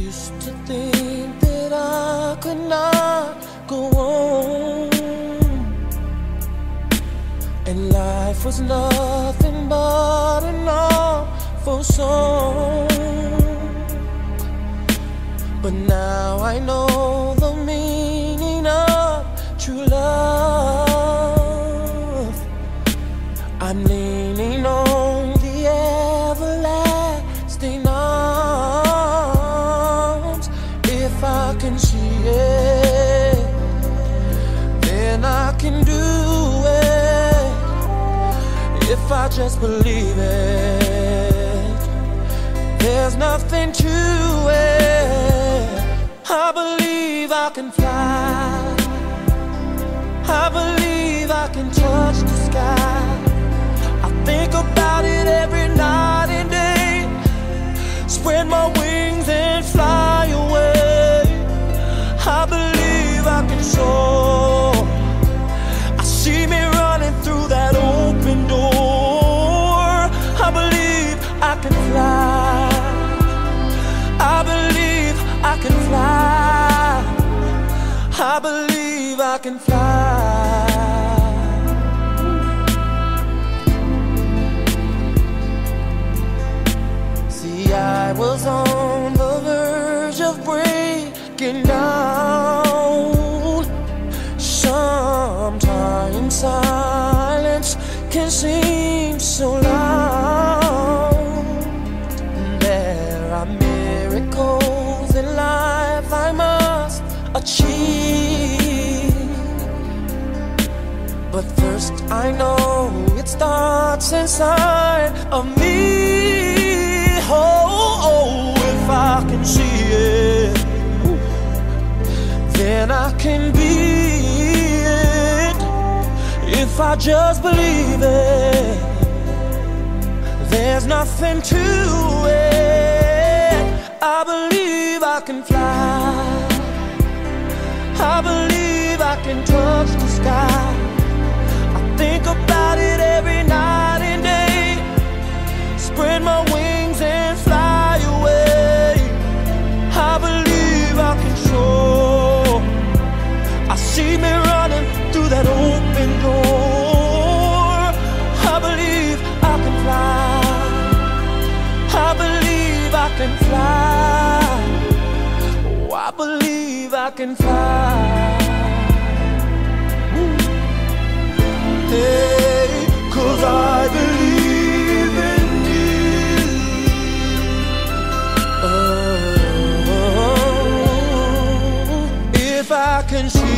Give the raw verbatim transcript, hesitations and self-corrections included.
used to think that I could not go on, and life was nothing but an awful song. But now I know the meaning of true love. I'm leaning on the everlasting arms. If I can see it, then I can do it. If I just believe it, there's nothing to it. I believe I can fly. I believe I can touch the sky. I think about it every night and day. Spread my wings and fly away. I believe I can soar. I see me running through that open door. I believe I can fly. I believe I can fly. I believe I can fly. See, I was on the verge of breaking down. Sometimes silence can seem so loud. There are miracles in life I must achieve, but first I know it starts inside of me. Oh, oh, if I can see it, then I can be it. If I just believe it, there's nothing to it. I believe I can fly. I believe I can touch the sky. I think about it every night and day. Spread my wings and fly away. I believe I can soar. I see me running through that open door. I believe I can fly. I believe I can fly. Oh, I believe I can fly. Hey, 'cause I believe in you. Oh, if I can see